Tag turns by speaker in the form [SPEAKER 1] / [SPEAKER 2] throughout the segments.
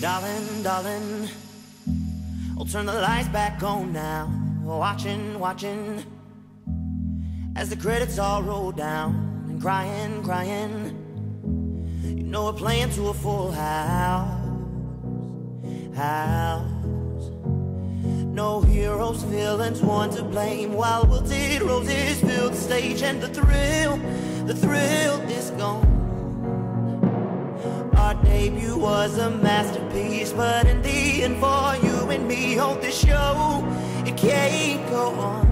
[SPEAKER 1] Darling, darling, I'll turn the lights back on now. Watching, watching as the credits all roll down. And crying, crying, you know we're playing to a full house. No heroes, villains, one to blame, while wilted roses fill the stage. And the thrill is gone. Our debut was a masterpiece, but in the end, for you and me on this show, it can't go on.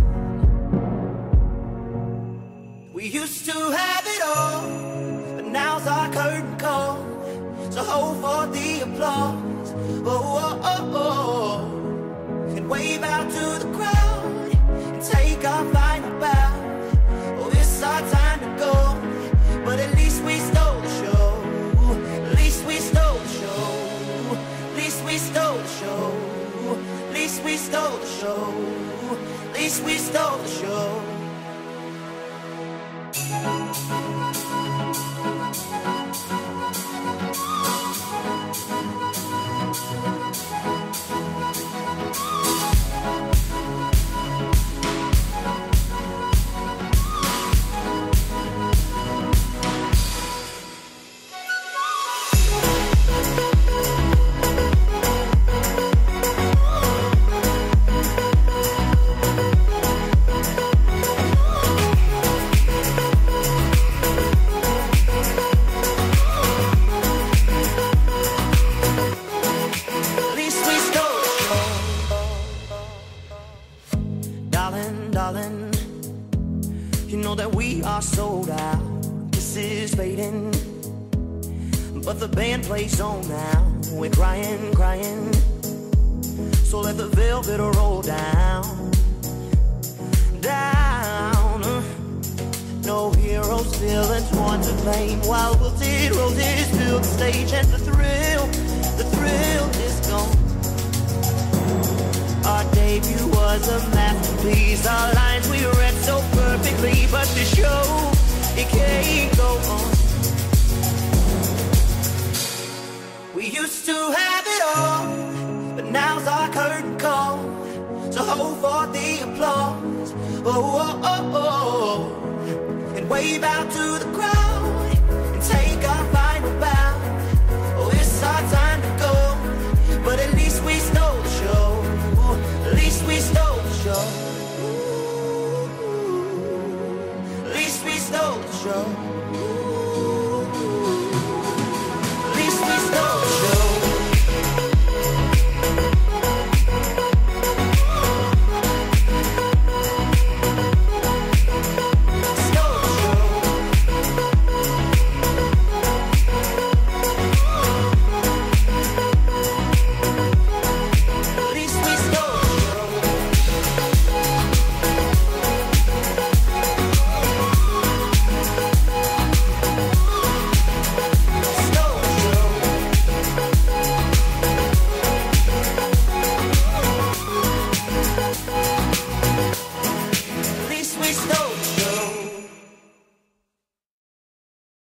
[SPEAKER 1] We used to have it all, but now's our curtain call. So hold for the applause, oh, oh, oh, oh. And wave out to the crowd and take our final bow. Oh, it's our time to go, but at least we stole the show. At least we stole the show. At least we stole the show. At least we stole the show. At least we stole the show. Darling, you know that we are sold out. This is fading, but the band plays on now. We're crying, crying, so let the velvet roll down, down. No heroes, villains, one to blame, while wilted roses fill the stage. And the thrill is gone. Our debut was a masterpiece. Our lines we read so perfectly, but the show, it can't go on. We used to have it all, but now's our curtain call. So hold for the applause, oh, oh, oh, oh, and wave out to the crowd